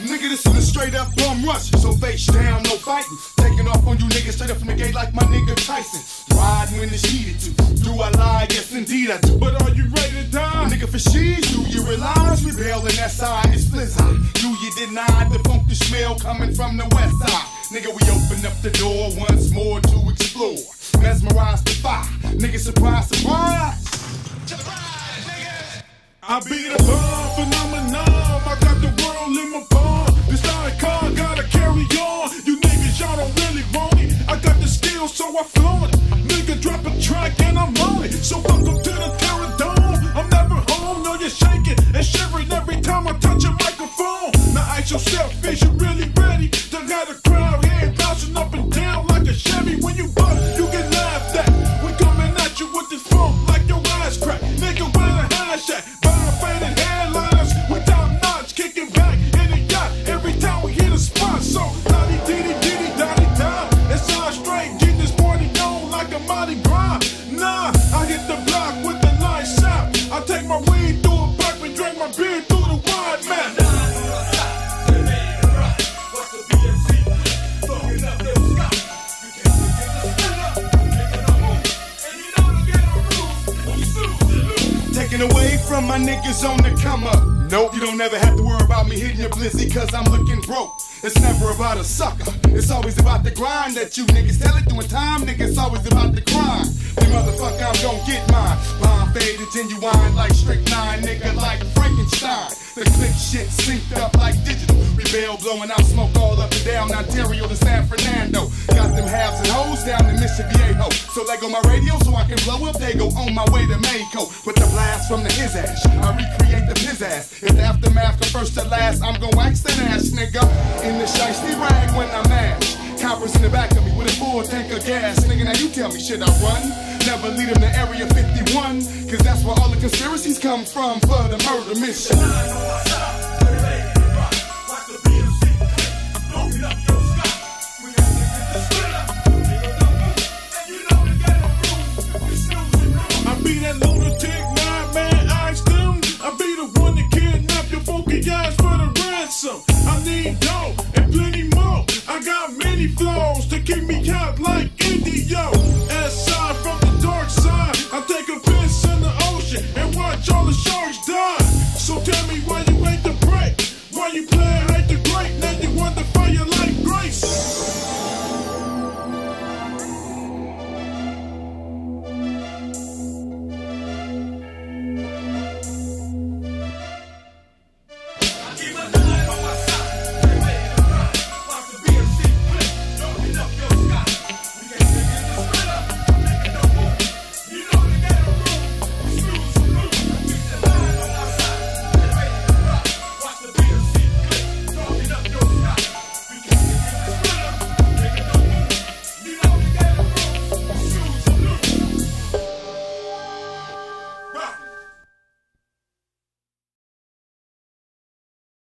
Nigga, this is a straight up bum rush. So face down, no fighting. Taking off on you niggas straight up from the gate like my nigga Tyson. Riding when it's needed to. Do I lie? Yes, indeed I do. But are you ready to die? Nigga, for she's do you realize rebel and that side is blizzard? Do you deny the funky smell coming from the west side? Nigga, we open up the door once more to explore. Mesmerize the fire. Nigga, surprise, surprise. Surprise, nigga. I be the bomb phenomenon. I got the world in my palm. This icon gotta carry on. You niggas, y'all don't really want it. I got the skills, so I flaunt it. Nigga, drop a track and I'm on it. So welcome to the Terror Dome. I'm never home, no, you're shaking and shivering every time I touch a microphone. Now ask yourself, is you really ready to have a crowd here bouncing up and down like a Chevy? When you bust, you get laughed at. We coming at you with this funk like your ass crack. Nigga, wear a hashtag. Faded headliners without knots, kicking back in the yacht every time we hit a spot. So dotty diddy diddy dotty da. It's all straight, getting this party on like a Mardi Gras. Nah, I hit the block with the nice shot. I take my weed through a pipe and drink my beer through the wide map. Taking away from my niggas on the come up. Nope, you don't ever have to worry about me hitting your blizzy, cause I'm looking broke. It's never about a sucker, it's always about the grind that you niggas tell it doing time, nigga, it's always about the grind. You motherfucker, I'm gon' get mine. Blind faded, genuine like Strychnine, nigga, like Frankenstein. The click shit synced up like digital. Rebel blowing out smoke all up and down Ontario to San Fernando. Got them halves and hoes down in Mission Viejo. So they go my radio so I can blow up, they go on my way to Mexico. With the blast from the his ass, I recreate the piz ass. If the aftermath from first to last, I'm gon' wax that ass, nigga. In the shiesty rag when I mash. Coppers in the back of me with a full tank of gas. Nigga, now you tell me, should I run? Never lead them to Area 51, cause that's where all the conspiracies come from for the murder mission.